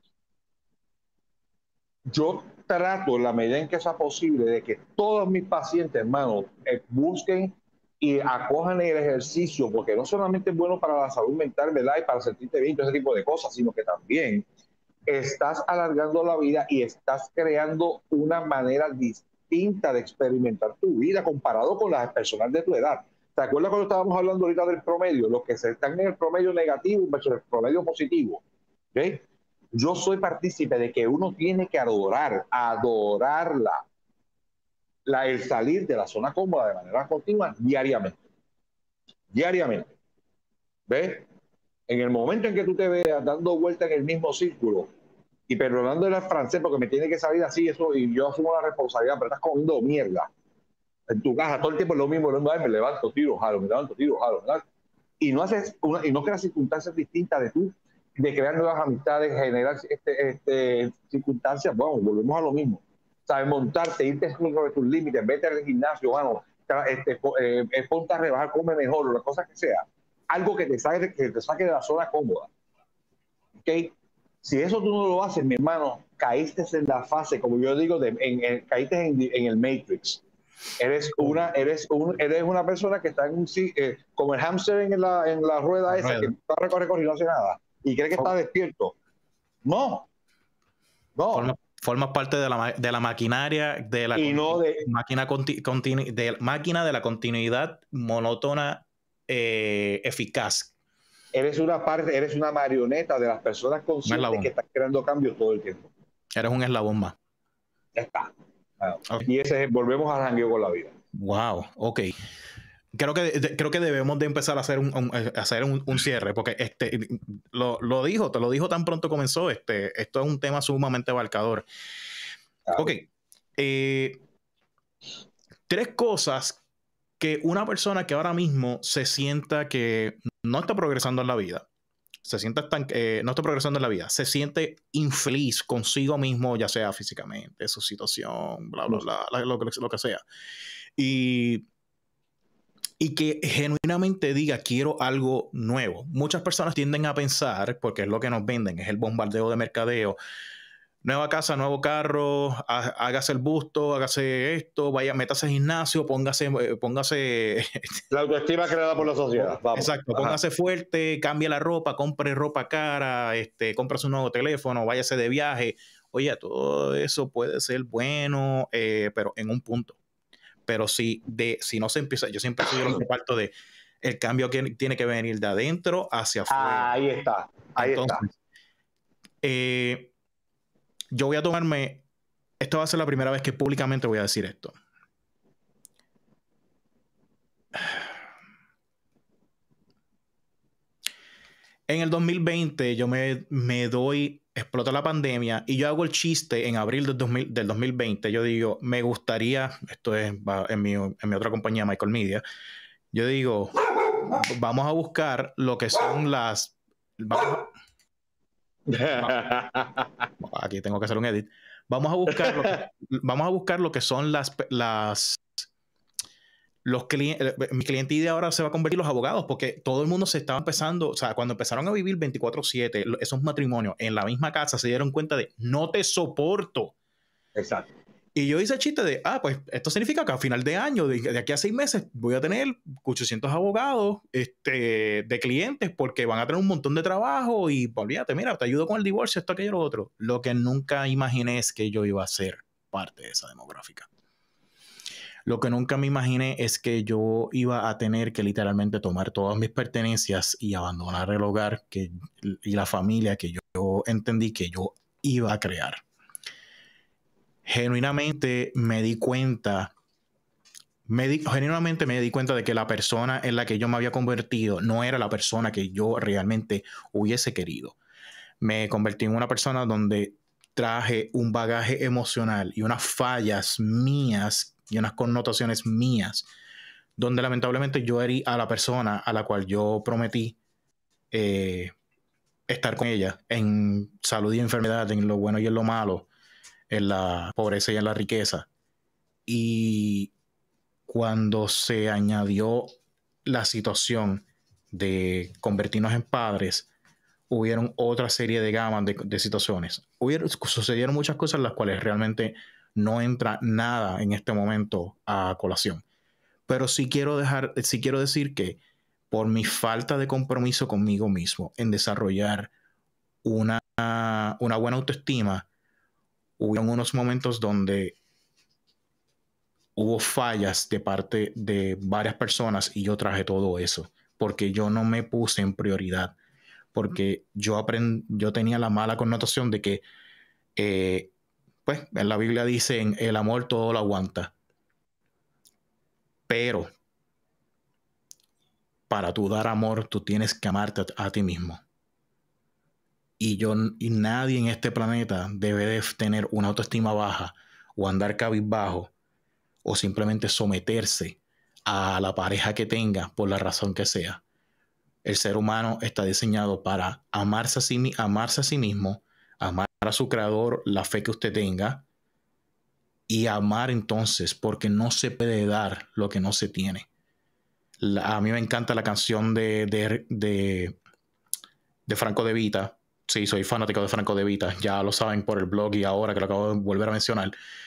yo trato en la medida en que sea posible de que todos mis pacientes, hermano, eh, busquen y acojan el ejercicio, porque no solamente es bueno para la salud mental, ¿verdad? Y para sentirte bien, todo ese tipo de cosas, sino que también estás alargando la vida y estás creando una manera distinta de experimentar tu vida comparado con las personas de tu edad. ¿Te acuerdas cuando estábamos hablando ahorita del promedio? Los que están en el promedio negativo versus el promedio positivo. ¿Okay? Yo soy partícipe de que uno tiene que adorar, adorarla, la, el salir de la zona cómoda de manera continua diariamente. Diariamente. ¿Ves? En el momento en que tú te veas dando vuelta en el mismo círculo, y perdonándole al francés porque me tiene que salir así, eso, y yo asumo la responsabilidad, pero estás comiendo mierda en tu casa todo el tiempo es lo mismo, lo mismo, me levanto, tiro, jalo, me levanto, tiro, jalo, ¿verdad? Y no haces una, y no creas circunstancias distintas de tú, de crear nuevas amistades, generar este, este, circunstancias, bueno, volvemos a lo mismo, sabes, montarte, irte sobre tus límites, vete al gimnasio, bueno, este, eh, ponte a rebajar, come mejor, o las cosas que sea, algo que te saque, que te saque de la zona cómoda, ¿ok? Si eso tú no lo haces, mi hermano, caíste en la fase, como yo digo, de, en, en, caíste en, en el Matrix. Eres una, eres un, eres una persona que está en un eh, como el hámster en la, en la rueda la esa rueda. Que corre, corre, corre y no hace nada. Y cree que está despierto. No. No. Forma, formas parte de la, de la maquinaria de la y no de, máquina, continu, continu, de, máquina de la continuidad monótona eh, eficaz. Eres una parte, eres una marioneta de las personas conscientes que están creando cambios todo el tiempo. Eres un eslabón más. Ya está. Bueno, okay. Y ese es, volvemos al jangueo con la vida. Wow, ok. Creo que, de, creo que debemos de empezar a hacer un, un, hacer un, un cierre, porque este, lo, lo dijo, te lo dijo tan pronto comenzó. Este, esto es un tema sumamente abarcador. Claro. Ok. Eh, tres cosas que una persona que ahora mismo se sienta que no está progresando en la vida, se sienta tan, eh, no está progresando en la vida, se siente infeliz consigo mismo, ya sea físicamente, su situación, bla, bla, bla, bla lo, lo que sea. Y, y que genuinamente diga, quiero algo nuevo. Muchas personas tienden a pensar, porque es lo que nos venden, es el bombardeo de mercadeo. Nueva casa, nuevo carro, hágase el busto, hágase esto, vaya, métase al gimnasio, póngase, póngase... La autoestima creada por la sociedad. Vamos. Exacto, Ajá. póngase fuerte, cambie la ropa, compre ropa cara, este, compre un nuevo teléfono, váyase de viaje. Oye, todo eso puede ser bueno, eh, pero en un punto. Pero si, de, si no se empieza, yo siempre soy lo que parto de el cambio que tiene que venir de adentro hacia afuera. Ahí está, ahí Entonces, está. Eh, yo voy a tomarme, esto va a ser la primera vez que públicamente voy a decir esto. En el dos mil veinte yo me, me doy, explota la pandemia y yo hago el chiste en abril del, dos mil, del dos mil veinte. Yo digo, me gustaría, esto es en mi, en mi otra compañía, Michael Media, yo digo, vamos a buscar lo que son las... Vamos a, aquí tengo que hacer un edit. Vamos a buscar lo que, vamos a buscar lo que son las... las los clientes, mi cliente de ahora se va a convertir en los abogados, porque todo el mundo se estaba empezando, o sea, cuando empezaron a vivir veinticuatro siete, esos matrimonios en la misma casa, se dieron cuenta de, no te soporto. Exacto. Y yo hice el chiste de, ah, pues esto significa que a final de año, de, de aquí a seis meses, voy a tener ochocientos abogados este, de clientes, porque van a tener un montón de trabajo y, olvídate, mira, te ayudo con el divorcio, esto, aquello, lo otro. Lo que nunca imaginé es que yo iba a ser parte de esa demográfica. Lo que nunca me imaginé es que yo iba a tener que literalmente tomar todas mis pertenencias y abandonar el hogar que, y la familia que yo, yo entendí que yo iba a crear. Genuinamente me di cuenta, me di, genuinamente me di cuenta de que la persona en la que yo me había convertido no era la persona que yo realmente hubiese querido. Me convertí en una persona donde traje un bagaje emocional y unas fallas mías y unas connotaciones mías, donde lamentablemente yo herí a la persona a la cual yo prometí eh, estar con ella en salud y enfermedad, en lo bueno y en lo malo, en la pobreza y en la riqueza. Y cuando se añadió la situación de convertirnos en padres, hubieron otra serie de gamas de, de situaciones. Hubieron, sucedieron muchas cosas en las cuales realmente no entra nada en este momento a colación. Pero sí quiero dejar, sí quiero decir que por mi falta de compromiso conmigo mismo en desarrollar una, una buena autoestima, hubo unos momentos donde hubo fallas de parte de varias personas y yo traje todo eso porque yo no me puse en prioridad, porque yo aprend, yo tenía la mala connotación de que eh, pues en la Biblia dicen el amor todo lo aguanta, pero para tú dar amor tú tienes que amarte a, a ti mismo. Y yo y nadie en este planeta debe de tener una autoestima baja o andar cabizbajo o simplemente someterse a la pareja que tenga por la razón que sea. El ser humano está diseñado para amarse a sí, amarse a sí mismo, amar a su creador, la fe que usted tenga, y amar entonces, porque no se puede dar lo que no se tiene. La, a mí me encanta la canción de, de, de, de Franco De Vita. Sí, soy fanático de Franco De Vita. Ya lo saben por el blog y ahora que lo acabo de volver a mencionar.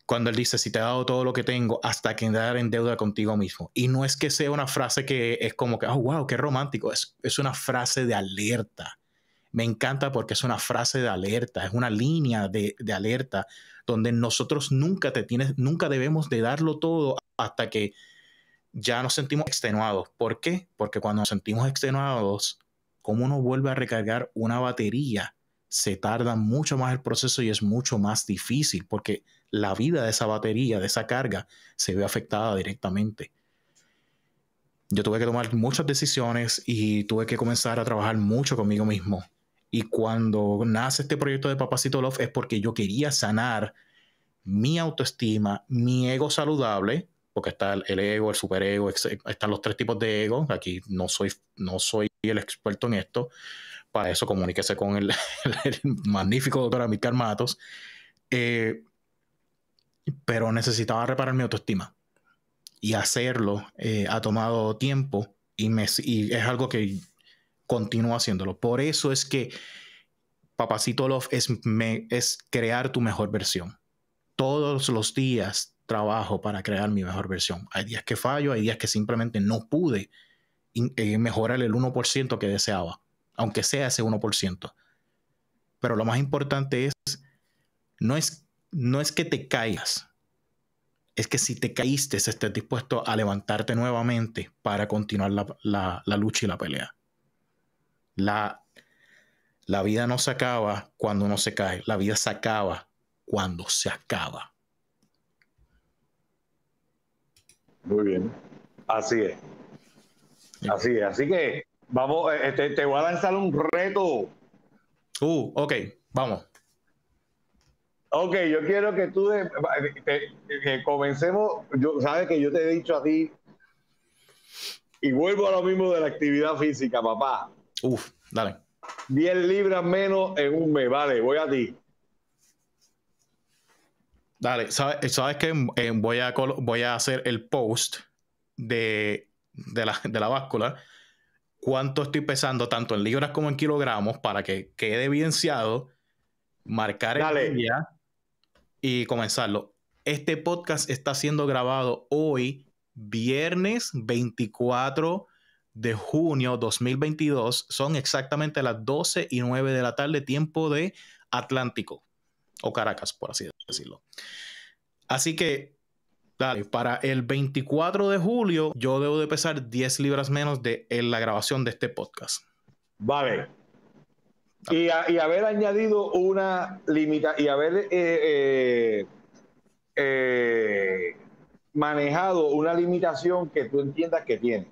Cuando él dice, si te he dado todo lo que tengo, hasta quedar en deuda contigo mismo. Y no es que sea una frase que es como que, oh, wow, qué romántico. Es, es una frase de alerta. Me encanta porque es una frase de alerta, es una línea de, de alerta donde nosotros nunca, te tienes, nunca debemos de darlo todo hasta que ya nos sentimos extenuados. ¿Por qué? Porque cuando nos sentimos extenuados, ¿cómo uno vuelve a recargar una batería? Se tarda mucho más el proceso y es mucho más difícil porque la vida de esa batería, de esa carga, se ve afectada directamente. Yo tuve que tomar muchas decisiones y tuve que comenzar a trabajar mucho conmigo mismo. Y cuando nace este proyecto de Papacito Love es porque yo quería sanar mi autoestima, mi ego saludable, porque está el ego, el superego, están los tres tipos de ego. Aquí no soy, no soy el experto en esto. Para eso comuníquese con el, el magnífico doctor Amílcar Matos. Eh, pero necesitaba reparar mi autoestima. Y hacerlo eh, ha tomado tiempo y, me, y es algo que continúo haciéndolo. Por eso es que Papacito Love es, me, es crear tu mejor versión. Todos los días trabajo para crear mi mejor versión. Hay días que fallo, hay días que simplemente no pude eh, mejorar el uno por ciento que deseaba, aunque sea ese uno por ciento. Pero lo más importante es no es, no es que te caigas, es que si te caíste, estés dispuesto a levantarte nuevamente para continuar la, la, la lucha y la pelea. La, la vida no se acaba cuando uno se cae, la vida se acaba cuando se acaba. Muy bien, así es. Así es, así que vamos, eh, te, te voy a lanzar un reto. Uh, ok, vamos. Ok, yo quiero que tú de, que, que comencemos. Yo, sabes que yo te he dicho a ti, y vuelvo a lo mismo de la actividad física, papá. Uf, dale. diez libras menos en un mes, vale, voy a ti. Dale, ¿sabes, sabes que eh, voy, a, voy a hacer el post de, de, la, de la báscula? ¿Cuánto estoy pesando tanto en libras como en kilogramos para que quede evidenciado, marcar Dale. el día y comenzarlo? Este podcast está siendo grabado hoy, viernes veinticuatro de junio dos mil veintidós. Son exactamente las doce y nueve de la tarde, tiempo de Atlántico, o Caracas, por así decirlo. Así que, dale, para el veinticuatro de julio, yo debo de pesar diez libras menos de en la grabación de este podcast. Vale. Y, a, y haber añadido una limita y haber eh, eh, eh, manejado una limitación que tú entiendas que tiene.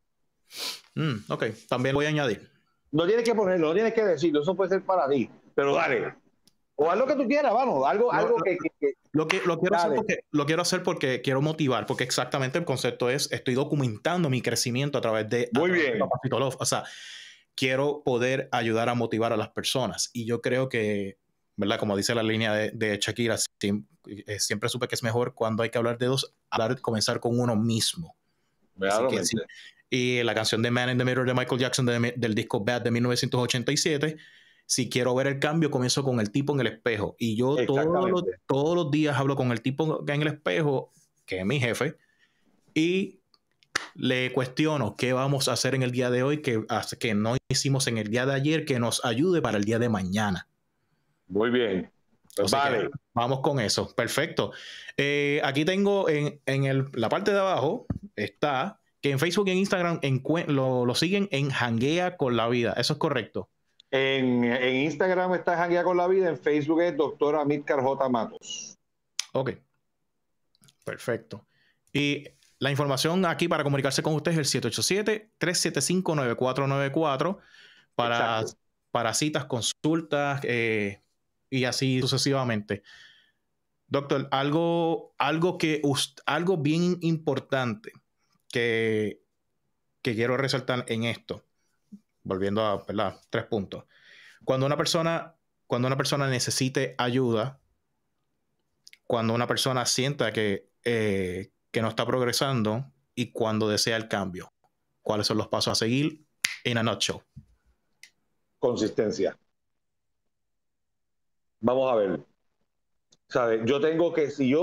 Mm, ok, también voy a añadir. No tienes que ponerlo, no tienes que decirlo, eso puede ser para ti, pero dale. O haz lo que tú quieras, vamos, algo, No, algo no, que, que, que... Lo, que, lo, quiero hacer porque, lo quiero hacer porque quiero motivar, porque exactamente el concepto es, estoy documentando mi crecimiento a través de, Muy a través bien. de Papacito Love. O sea, quiero poder ayudar a motivar a las personas. Y yo creo que, ¿verdad? Como dice la línea de, de Shakira, siempre, siempre supe que es mejor cuando hay que hablar de dos, hablar, comenzar con uno mismo. Así que, sí. Y la canción de Man in the Mirror de Michael Jackson de, del disco Bad de mil novecientos ochenta y siete, si quiero ver el cambio, comienzo con el tipo en el espejo. Y yo todos los, todos los días hablo con el tipo en el espejo, que es mi jefe, y le cuestiono qué vamos a hacer en el día de hoy que, que no hicimos en el día de ayer, que nos ayude para el día de mañana. Muy bien. Pues vale. Vamos con eso. Perfecto. Eh, aquí tengo en, en el, la parte de abajo, está que en Facebook y en Instagram lo, lo siguen en Janguea con la Vida. ¿Eso es correcto? En, en Instagram está Janguea con la Vida, en Facebook es doctor Amílcar J. Matos. Ok. Perfecto. Y la información aquí para comunicarse con ustedes es el siete ocho siete, tres siete cinco, nueve cuatro nueve cuatro para, para citas, consultas eh, y así sucesivamente. Doctor, algo, algo, que, algo bien importante que, que quiero resaltar en esto, volviendo a, ¿verdad?, tres puntos. Cuando una persona, cuando una persona necesite ayuda, cuando una persona sienta que, eh, que no está progresando y cuando desea el cambio, ¿cuáles son los pasos a seguir? En a nutshell. Consistencia. Vamos a ver. ¿Sabes? Yo tengo que, si yo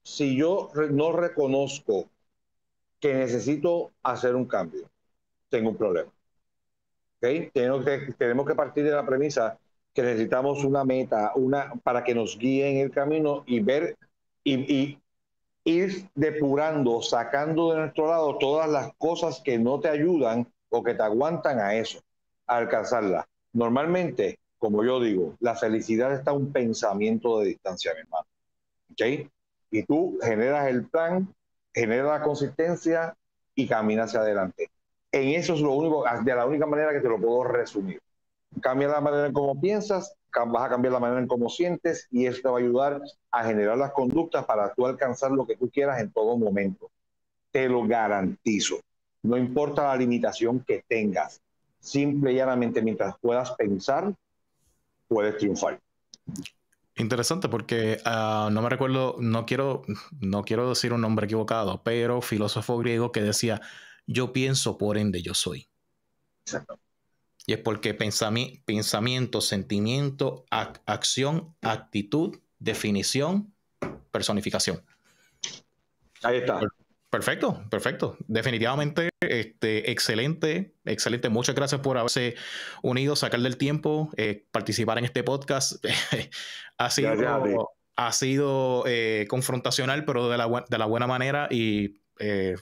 si yo re- no reconozco que necesito hacer un cambio, tengo un problema. ¿Okay? Tenemos que, tenemos que partir de la premisa que necesitamos una meta, una para que nos guíe en el camino y ver y, y ir depurando, sacando de nuestro lado todas las cosas que no te ayudan o que te aguantan a eso, a alcanzarla. Normalmente, como yo digo, la felicidad está a un pensamiento de distancia, mi hermano. ¿Okay? Y tú generas el plan, generas la consistencia y caminas hacia adelante. En eso es lo único, de la única manera que te lo puedo resumir. Cambia la manera en cómo piensas, vas a cambiar la manera en cómo sientes y eso te va a ayudar a generar las conductas para tú alcanzar lo que tú quieras en todo momento. Te lo garantizo. No importa la limitación que tengas. Simple y llanamente, mientras puedas pensar, puedes triunfar. Interesante porque uh, no me recuerdo, no quiero, no quiero decir un nombre equivocado, pero filósofo griego que decía, yo pienso, por ende yo soy. Exacto. Y es porque pensami pensamiento, sentimiento, ac acción, actitud, definición, personificación. Ahí está. Perfecto, perfecto. Definitivamente, este, excelente, excelente. Muchas gracias por haberse unido, sacar del tiempo, eh, participar en este podcast. ha sido, ha sido eh, confrontacional, pero de la, de la buena manera y eh,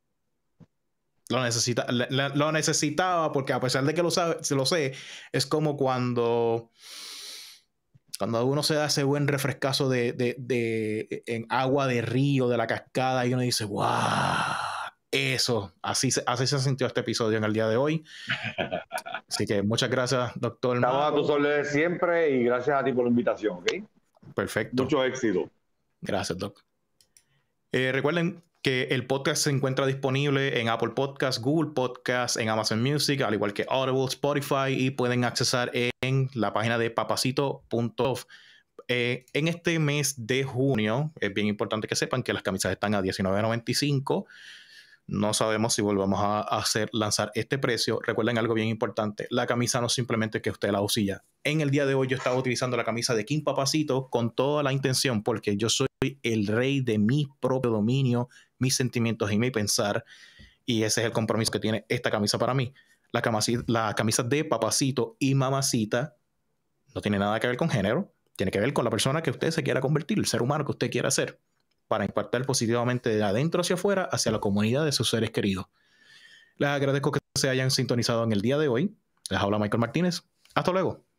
lo, necesita, lo, lo necesitaba porque a pesar de que lo, sabe, se lo sé, es como cuando... Cuando uno se da ese buen refrescazo de, de, de, en agua de río, de la cascada, y uno dice, ¡wow! Eso, así se, así se sintió este episodio en el día de hoy. Así que muchas gracias, doctor. Estamos a tus órdenes siempre y gracias a ti por la invitación, ¿ok? Perfecto. Mucho éxito. Gracias, doc. Eh, recuerden que el podcast se encuentra disponible en Apple Podcasts, Google Podcasts, en Amazon Music, al igual que Audible, Spotify, y pueden accesar en la página de papacito punto off. Eh, en este mes de junio, es bien importante que sepan que las camisas están a diecinueve noventa y cinco. No sabemos si volvamos a hacer lanzar este precio. Recuerden algo bien importante. La camisa no es simplemente que usted la usilla. En el día de hoy yo estaba utilizando la camisa de King Papacito con toda la intención porque yo soy el rey de mi propio dominio, mis sentimientos y mi pensar. Y ese es el compromiso que tiene esta camisa para mí. La camisa, la camisa de Papacito y Mamacita no tiene nada que ver con género. Tiene que ver con la persona que usted se quiera convertir, el ser humano que usted quiera ser, para impactar positivamente de adentro hacia afuera, hacia la comunidad de sus seres queridos. Les agradezco que se hayan sintonizado en el día de hoy. Les habla Michael Martínez. Hasta luego.